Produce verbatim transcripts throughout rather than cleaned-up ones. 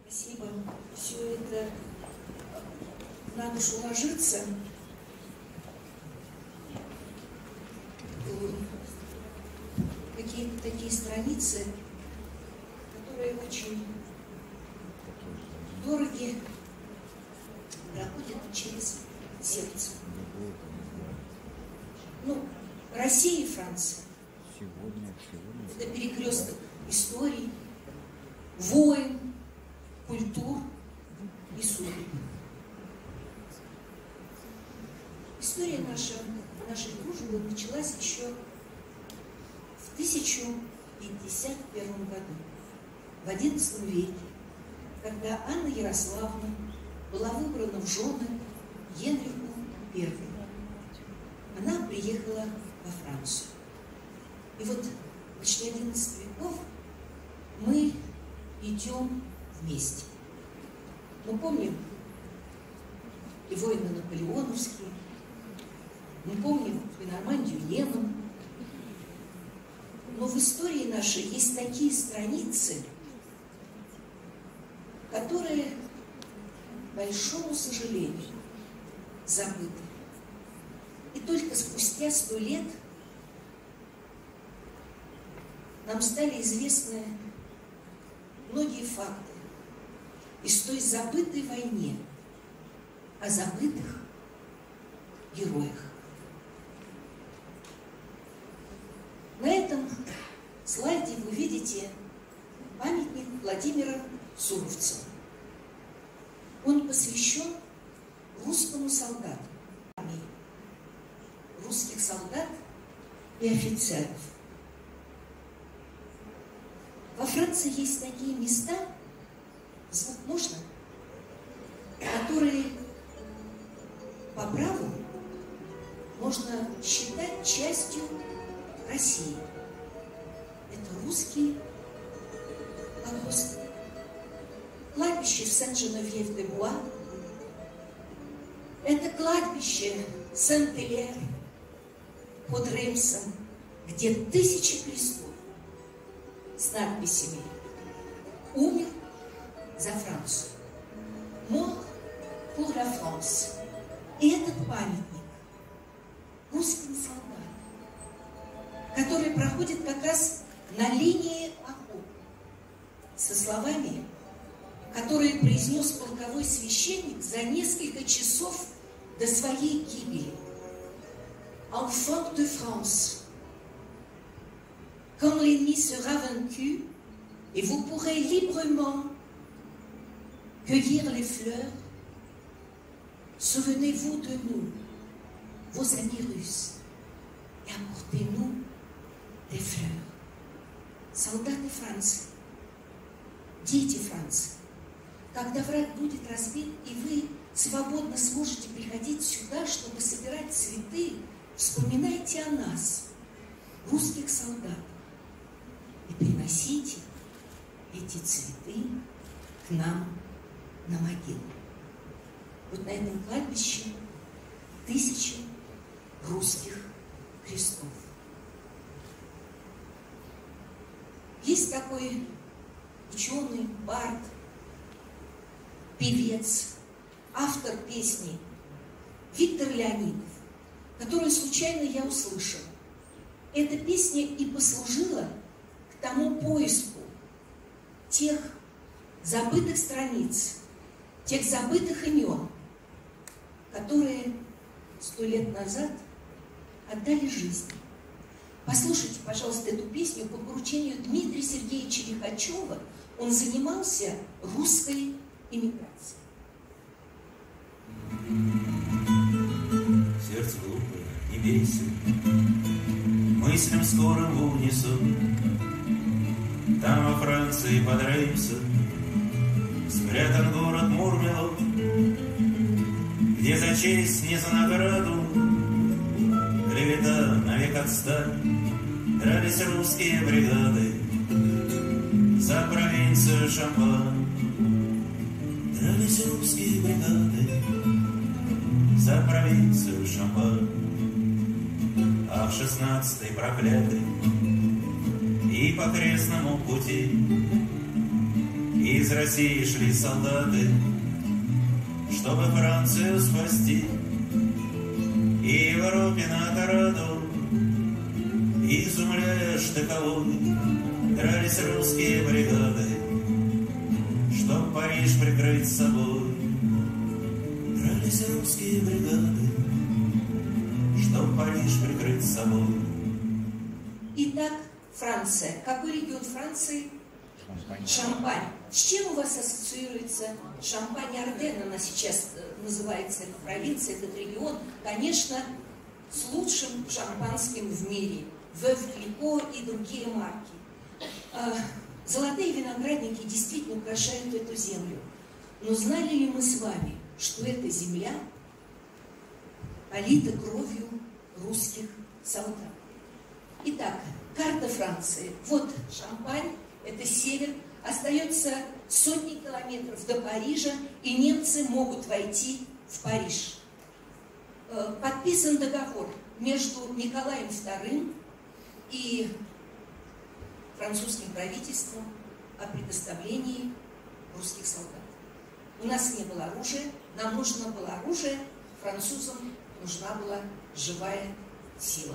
Спасибо. Все это на душу ложится. Какие-то такие страницы, которые очень дороги, проходят через сердце. Ну, Россия и Франция. Это перекресток историй, войн, культур и судеб. История наша, нашей дружбы началась еще в тысяча пятьдесят первом году, в одиннадцатом веке, когда Анна Ярославна была выбрана в жены Генриху Первому. Она приехала во Францию. И вот почти одиннадцать веков мы идем вместе. Мы помним и войны наполеоновские, мы помним и Нормандию, Неман. Но в истории нашей есть такие страницы, которые, к большому сожалению, забыты. И только спустя сто лет нам стали известны многие факты из той забытой войне, о забытых героях. На этом слайде вы видите памятник Владимира Суровцева. Он посвящен русскому солдату, армии, русских солдат и офицеров. Во Франции есть такие места, звук можно, которые по праву можно считать частью России. Это русские погосты. Кладбище в Сен-Женевьев-де-Буа, это кладбище Сент-Элер под Реймсом, где тысячи крестов с надписями «Умер за Францию», «Mort pour la France». И этот памятник русским солдатам, который проходит как раз на линии окопа, со словами, которые произнес полковой священник за несколько часов до своей гибели. «Enfants de France, quand l'ennemi sera vaincu, et vous pourrez librement cueillir les fleurs, souvenez-vous de nous, vos amis russes, et apportez-nous des fleurs». Солдаты Франции, дети Франции, когда враг будет разбит, и вы свободно сможете приходить сюда, чтобы собирать цветы, вспоминайте о нас, русских солдат, и приносите эти цветы к нам на могилу. Вот на этом кладбище тысячи русских крестов. Есть такой ученый, бард, певец, автор песни Виктор Леонидов, которую случайно я услышала. Эта песня и послужила к тому поиску тех забытых страниц, тех забытых имен, которые сто лет назад отдали жизнь. Послушайте, пожалуйста, эту песню по поручению Дмитрия Сергеевича Лихачева. Он занимался русской эмиграцией. Сердце глупое, не бейся, мыслям скорым в унисон. Там во Франции под Реймсом спрятан город Мурмело, где за честь, не за награду, клевета навек отстань, дрались русские бригады за провинцию Шампань. Дрались русские бригады за провинцию Шампань. А в шестнадцатой проклятый и по крестному пути Из России шли солдаты, чтобы Францию спасти. И в Европе на Тораду, изумляя штыковой, дрались русские бригады, чтоб Париж прикрыть собой. Дрались русские бригады, чтоб Париж прикрыть собой. Итак, Франция. Какой регион Франции? Шампань. Шампань. С чем у вас ассоциируется Шампань-Арден? Она сейчас называется, эта провинция, этот регион. Конечно, с лучшим шампанским в мире. Вэв Клико и другие марки. Золотые виноградники действительно украшают эту землю. Но знали ли мы с вами, что эта земля полита кровью русских солдат? Итак, карта Франции. Вот Шампань, это север. Остается сотни километров до Парижа, и немцы могут войти в Париж. Подписан договор между Николаем вторым и французским правительством о предоставлении русских солдат. У нас не было оружия, нам нужно было оружие, французам нужна была живая сила.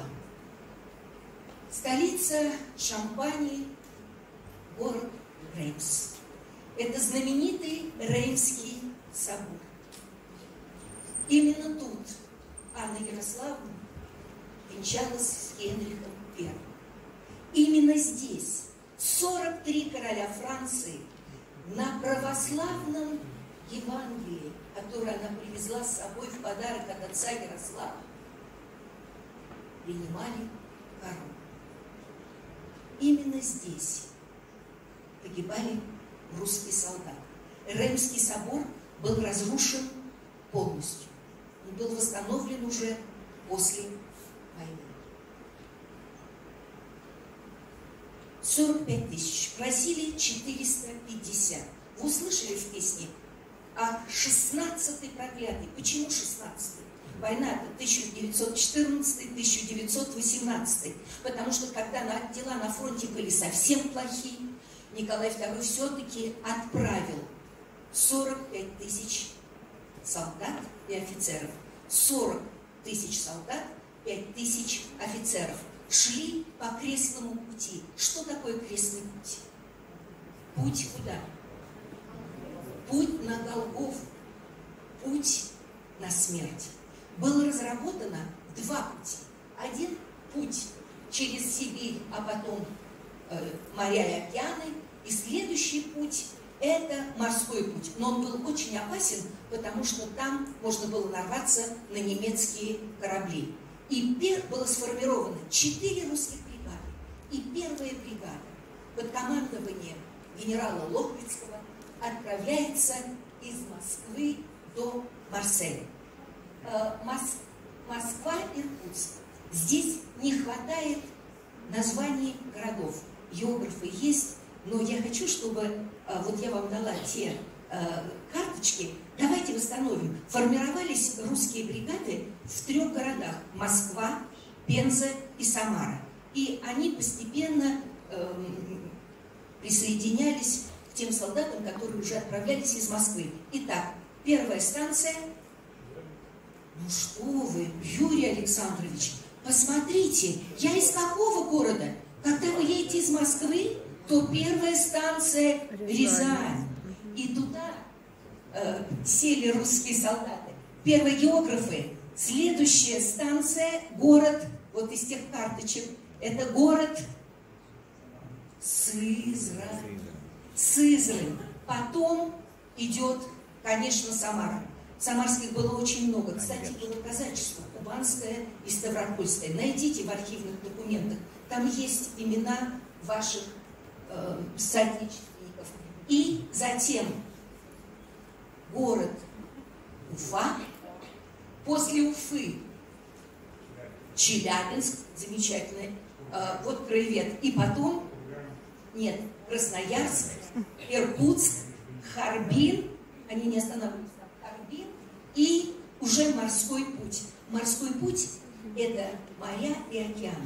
Столица Шампании – город Реймс. Это знаменитый Реймский собор. Именно тут Анна Ярославна венчалась с Генрихом Первым. Именно здесь сорок три короля Франции на православном Евангелии, которое она привезла с собой в подарок от отца Ярослава, принимали корону. Именно здесь погибали русские солдаты. Реймский собор был разрушен полностью. Он был восстановлен уже после войны. сорок пять тысяч. Просили четыреста пятьдесят. Вы услышали в песне о шестнадцатой проклятой. Почему шестнадцатой? Война это тысяча девятьсот четырнадцатый — тысяча девятьсот восемнадцатый. Потому что когда дела на фронте были совсем плохие, Николай второй все-таки отправил сорок пять тысяч солдат и офицеров. сорок тысяч солдат, пять тысяч офицеров. Шли по крестному пути. Что такое крестный путь? Путь куда? Путь на Голгофу. Путь на смерть. Было разработано два пути. Один путь через Сибирь, а потом э, моря и океаны. И следующий путь – это морской путь. Но он был очень опасен, потому что там можно было нарваться на немецкие корабли. И было сформировано четыре русских бригады. И первая бригада под командованием генерала Лохвицкого отправляется из Москвы до Марселя. Москва, Иркутск. Здесь не хватает названий городов. Географы есть, но я хочу, чтобы вот я вам дала те карточки. Давайте восстановим. Формировались русские бригады в трех городах: Москва, Пенза и Самара. И они постепенно э, присоединялись к тем солдатам, которые уже отправлялись из Москвы. Итак, первая станция. Ну что вы, Юрий Александрович, посмотрите, я из какого города? Когда вы едете из Москвы, то первая станция Рязань. И туда э, сели русские солдаты. Первые географы. Следующая станция, город, вот из тех карточек, это город Сызрань. Сызрань. Потом идет, конечно, Самара. Самарских было очень много. Кстати, было казачество, кубанское и ставропольское. Найдите в архивных документах. Там есть имена ваших э, соотечественников. И затем город Уфа. После Уфы Челябинск, замечательный, э, вот краевед. И потом, нет, Красноярск, Иркутск, Харбин, они не останавливаются там, Харбин, и уже морской путь. Морской путь – это моря и океаны.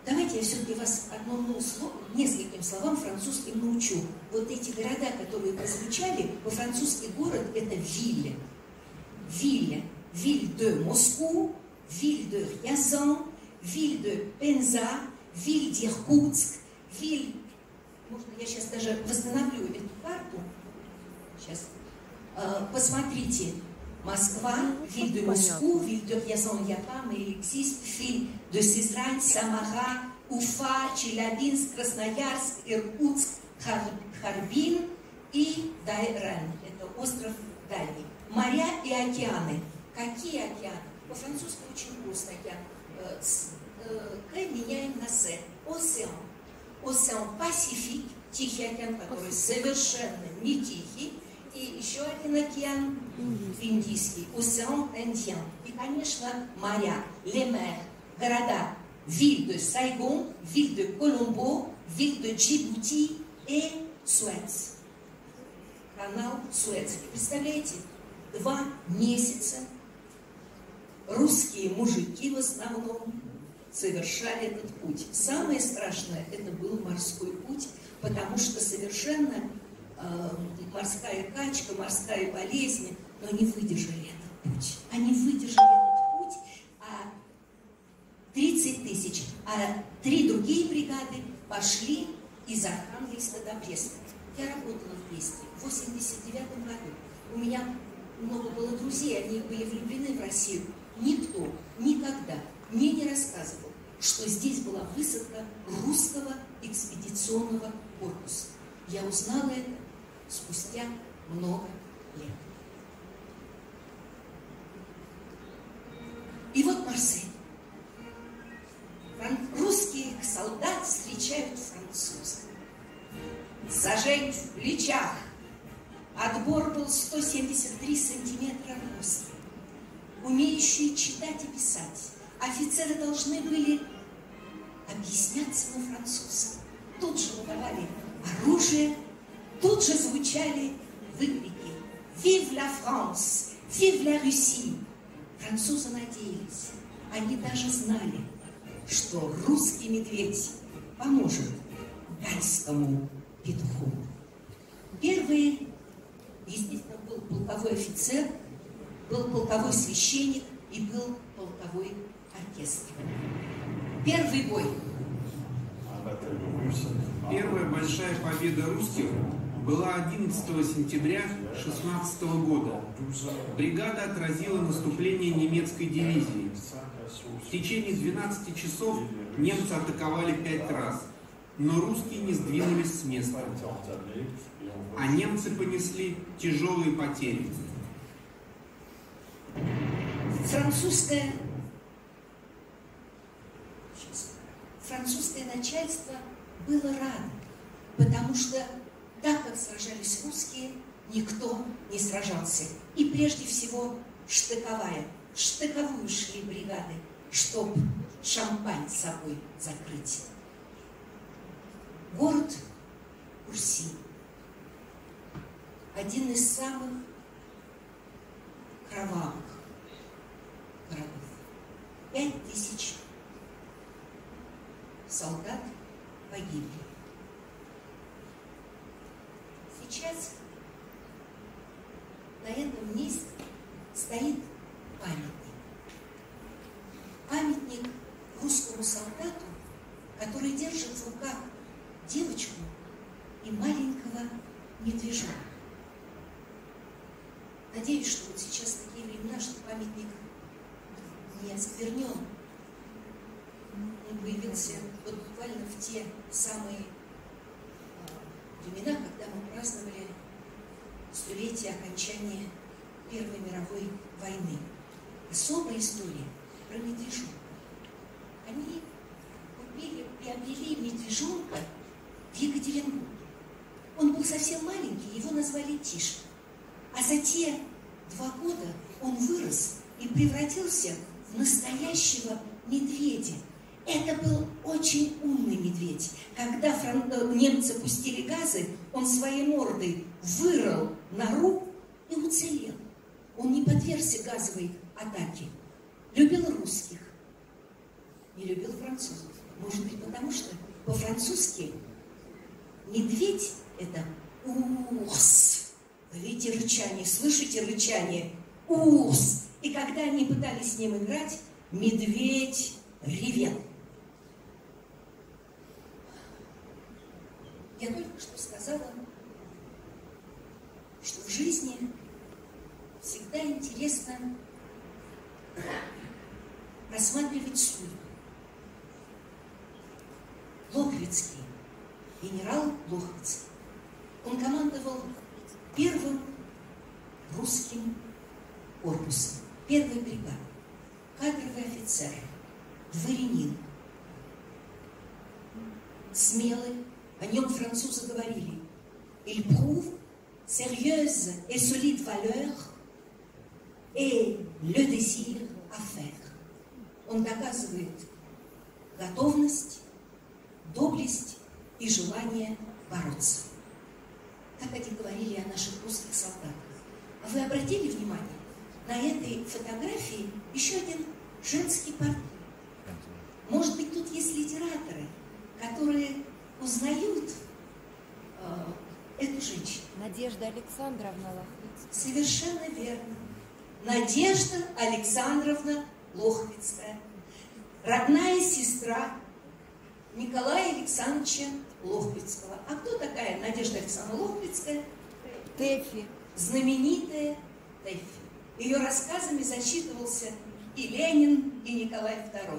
Давайте я все-таки вас одному слову, нескольким словам французским научу. Вот эти города, которые прозвучали, по-французски город – это Виль. Виль. Виль де Москву, Виль де Рязан, Виль де Пенза, Виль d'Irkoutsk, Виль... Можно я сейчас даже восстановлю эту карту? Сейчас. Посмотрите. Москва, Ville de Moscou, Ville de Ryazan, il n'y a pas, mais il existe, Ville de Сызрань, Самара, Уфа, Челябинск, Красноярск, Иркутск, Харбин и Дайран. Это остров Дальний. Моря и океаны. Какие океаны? По-французски очень просто океан. К меняем на С. Океан. Океан Пасифик, Тихий океан, который совершенно не тихий. И еще один океан Индийский, океан Индиан. И, конечно, моря, les mers, города, ville de Saigon, ville de Colombo, ville de Djibouti и Суэц. Канал Суэц. Представляете, два месяца русские мужики в основном совершали этот путь. Самое страшное, это был морской путь, потому что совершенно морская качка, морская болезнь, но они выдержали этот путь. Они выдержали этот путь, а тридцать тысяч, а три другие бригады пошли из Архангельска до Бреста. Я работала в Бресте в восемьдесят девятом году. У меня много было друзей, они были влюблены в Россию. Никто никогда мне не рассказывал, что здесь была высадка русского экспедиционного корпуса. Я узнала это спустя много лет. И вот Марсель. Русских солдат встречают французы. Зажечь в плечах. Отбор был сто семьдесят три сантиметра роста. Умеющие читать и писать. Офицеры должны были объясняться на французском. Тут же выдавали оружие. Тут же звучали выкрики «Vive la France! Vive la Russie!». Французы надеялись, они даже знали, что русский медведь поможет гальскому петуху. Первый, естественно, был полковой офицер, был полковой священник и был полковой оркестр. Первый бой. Первая большая победа русских была одиннадцатого сентября шестнадцатого года. Бригада отразила наступление немецкой дивизии. В течение двенадцати часов немцы атаковали пять раз, но русские не сдвинулись с места. А немцы понесли тяжелые потери. Французское, французское начальство было рано, потому что так как сражались русские, никто не сражался. И прежде всего штыковая. В штыковую шли бригады, чтоб Шампань с собой закрыть. Город Курси. Один из самых кровавых городов. Пять тысяч солдат погибли. Сейчас на этом месте стоит памятник. Памятник русскому солдату, который держит в руках девочку и маленького медвежонка. Надеюсь, что вот сейчас такие времена, что памятник не осквернен. Он появился вот буквально в те самые времена, когда мы праздновали столетие окончания Первой мировой войны. Особая история про медвежонка. Они купили, приобрели медвежонка в Екатеринбурге. Он был совсем маленький, его назвали Тиша. А за те два года он вырос и превратился в настоящего медведя. Это был очень умный медведь. Когда фран... немцы пустили газы, он своей мордой вырыл нору и уцелел. Он не подвергся газовой атаке. Любил русских, не любил французов. Может быть, потому что по-французски медведь – это урс. Вы видите рычание, слышите рычание? Урс. И когда они пытались с ним играть, медведь ревел. Я только что сказала, что в жизни всегда интересно рассматривать судьбы. Лохвицкий, генерал Лохвицкий, он командовал первым русским корпусом, первой бригадой, кадровый офицер, дворянин, смелый, о нем французы говорили, il prouve sérieuse et solide valeur et le désir à faire. Он доказывает готовность, доблесть и желание бороться. Так они говорили о наших русских солдатах. А вы обратили внимание, на этой фотографии еще один женский портрет. Может быть, тут есть литераторы, которые узнают э, эту женщину. Надежда Александровна Лохвицкая. Совершенно верно. Надежда Александровна Лохвицкая. Родная сестра Николая Александровича Лохвицкого. А кто такая Надежда Александровна Лохвицкая? Тэфи. Знаменитая Тэфи. Ее рассказами зачитывался и Ленин, и Николай второй.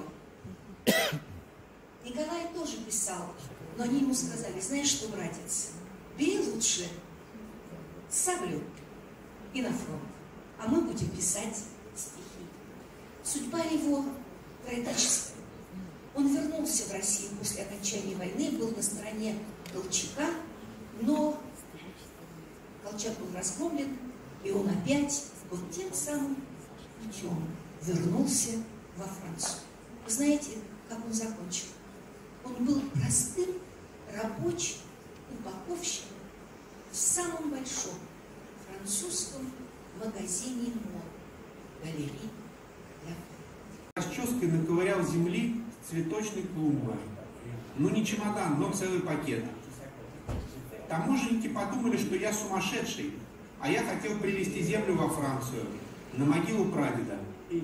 Николай тоже писал, но они ему сказали: знаешь что, братец, бери лучше саблю и на фронт, а мы будем писать стихи. Судьба его трагическая. Он вернулся в Россию после окончания войны, был на стороне Колчака, но Колчак был разгромлен, и он опять вот тем самым путем вернулся во Францию. Вы знаете, как он закончил? Он был простым рабочим упаковщиком в самом большом французском магазине мод, галереи. Расческой наковырял земли цветочной клумбы. Ну не чемодан, но целый пакет. Таможенники подумали, что я сумасшедший, а я хотел привезти землю во Францию, на могилу прадеда.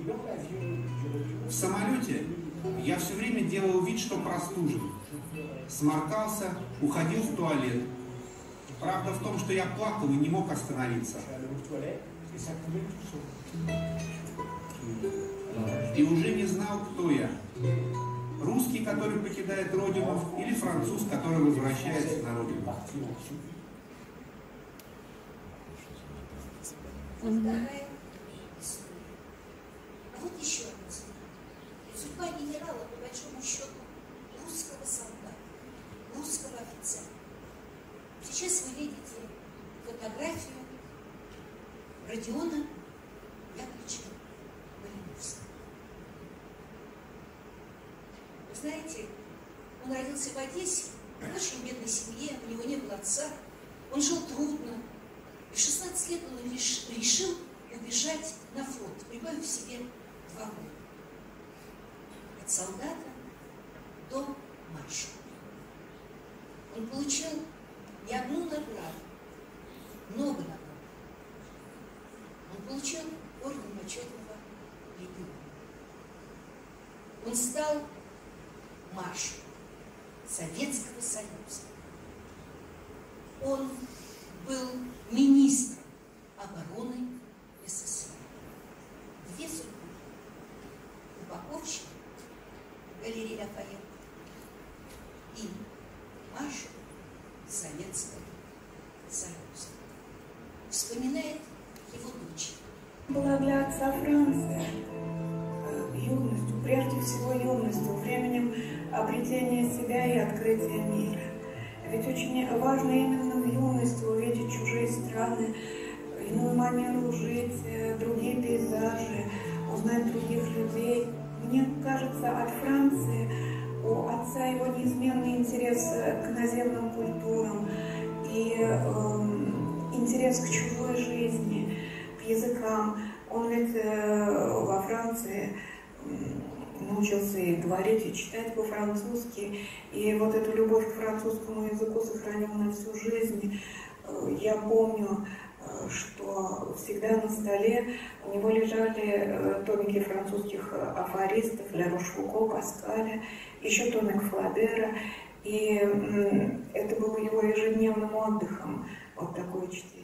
В самолете я все время делал вид, что простужен. Сморкался, уходил в туалет. Правда в том, что я плакал и не мог остановиться. И уже не знал, кто я. Русский, который покидает родину, или француз, который возвращается на родину. Вторая история. А вот еще одна история. Судьба генерала, по большому счету, русского солдата, русского офицера. Сейчас вы видите фотографию Родиона Яковлевича Малиновского. Вы знаете, он родился в Одессе, в очень бедной семье, у него не было отца, он жил трудно. И в шестнадцать лет он реш, решил убежать на фронт, прибавив себе два года. От солдата до маршала. Он получил не одну награду, много наград. Он получил орден почетного легиона. Он стал маршалом Советского Союза. Он был министром обороны СССР. Две судьбы. Упаковщик галереи Лафайет и маршал Советского Союза. Вспоминает его дочь. Была для отца Франция юностью, прежде всего юностью, временем обретения себя и открытия мира. Ведь очень важно именно в юности увидеть чужие страны, иную манеру жить, другие пейзажи, узнать других людей. Мне кажется, от Франции у отца его неизменный интерес к наземным культурам и э, интерес к чужой жизни, к языкам. Он ведь э, во Франции научился и говорить, и читать по-французски. И вот эту любовь к французскому языку сохранил на всю жизнь. Я помню, что всегда на столе у него лежали томики французских афористов Ля Рошфуко, Паскаля, еще томик Флабера. И это было его ежедневным отдыхом, вот такое чтение.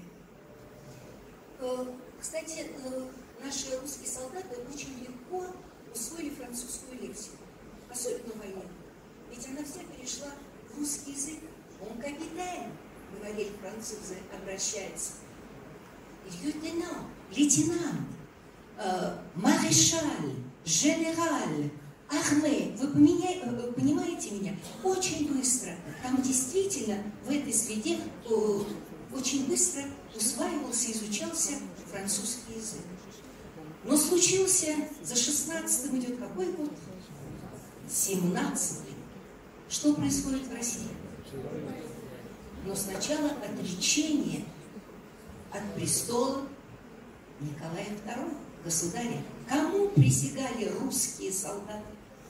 Кстати, наши русские солдаты очень легко усвоили французскую лексику, особенно военную. Ведь она вся перешла в русский язык. Он капитан, говорили французы, обращается. Лейтенант, лейтенант, э, марешаль, генераль, армей. Вы поменяй, э, понимаете меня? Очень быстро. Там действительно в этой среде э, очень быстро усваивался, изучался французский язык. Но случился, за шестнадцатым идет какой год? семнадцатый. Что происходит в России? Но сначала отречение от престола Николая второго, государя. Кому присягали русские солдаты?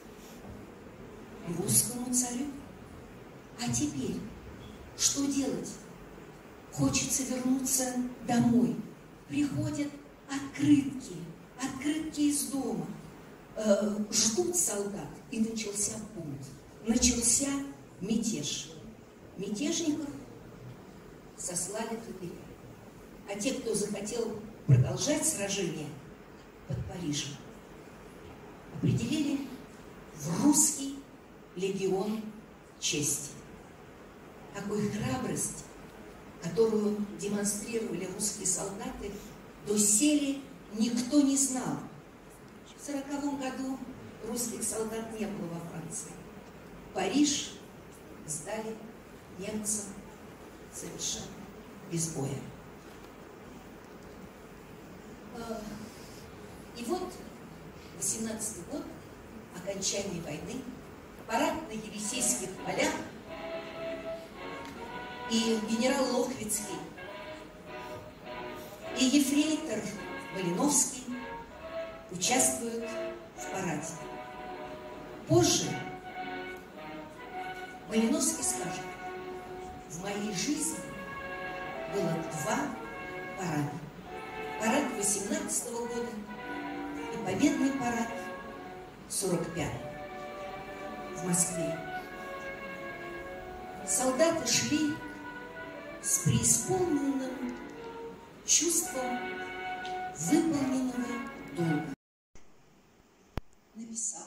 Русскому царю. А теперь что делать? Хочется вернуться домой. Приходят открытки, открытки из дома. Э, ждут солдат, и начался бунт. Начался мятеж. Мятежников сослали в лагеря. А те, кто захотел продолжать сражение под Парижем, определили в русский легион чести. Такой храбрость, которую демонстрировали русские солдаты, доселе никто не знал. В сороковом году русских солдат не было во Франции. Париж сдали немцам совершенно без боя. И вот восемнадцатый год, окончание войны, парад на Елисейских полях, и генерал Лохвицкий, и ефрейтор Малиновский участвуют в параде. Позже Малиновский скажет: в моей жизни было два парада. Парад восемнадцатого года и победный парад сорок пятого в Москве. Солдаты шли с преисполненным чувством выполненного долга. Написал: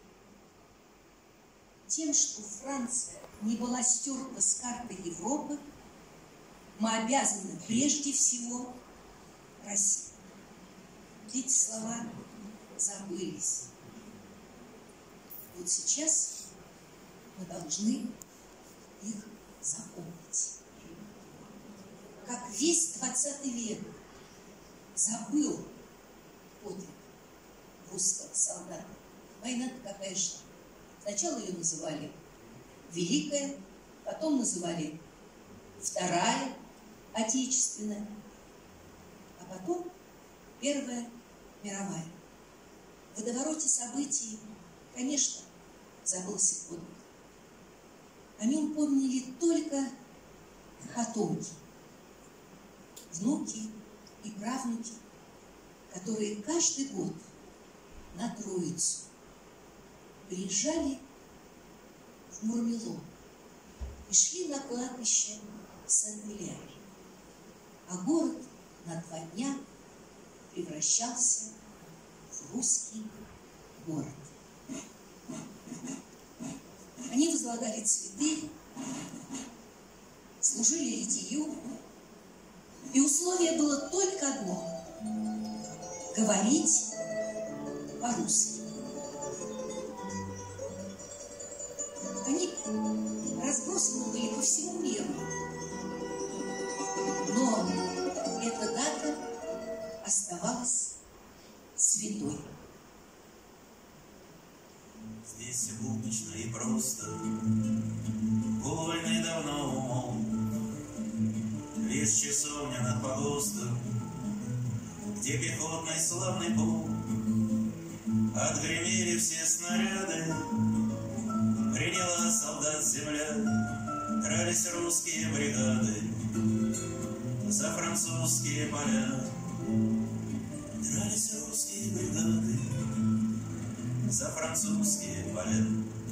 тем, что Франция не была стерта с карты Европы, мы обязаны прежде всего России. Эти слова забылись. Вот сейчас мы должны их запомнить. Как весь двадцатый век забыл подвиг русского солдата. Война-то какая шла? Сначала ее называли Великая, потом называли Вторая Отечественная, а потом Первая мировая. В водовороте событий, конечно, забылся подвиг. О нем помнили только потомки, внуки и правнуки, которые каждый год на Троицу приезжали в Мурмело и шли на кладбище Сен-Миляр, а город на два дня превращался в русский город. Они возлагали цветы, служили литию, и условие было только одно — говорить по-русски. Они разбросаны были по всему миру, но эта дата оставалась святой. Здесь буднично и просто, вольный давно умом, лишь часовня над погостом, где пехотный славный полк Отгремели все снаряды, приняла солдат земля, дрались русские бригады за французские поля. Дрались русские бригады за французские поля.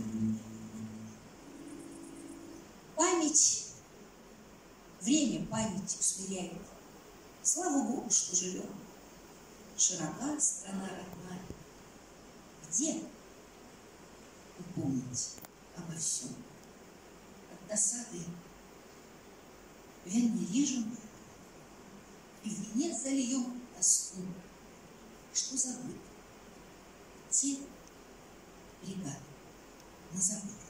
Память, время память усмиряет. Слава Богу, что живем. Широка страна родная. Где упомнить обо всем? От досады вен не режем, и в венец зальем тоску, что забыт. Те бригады мы забыли.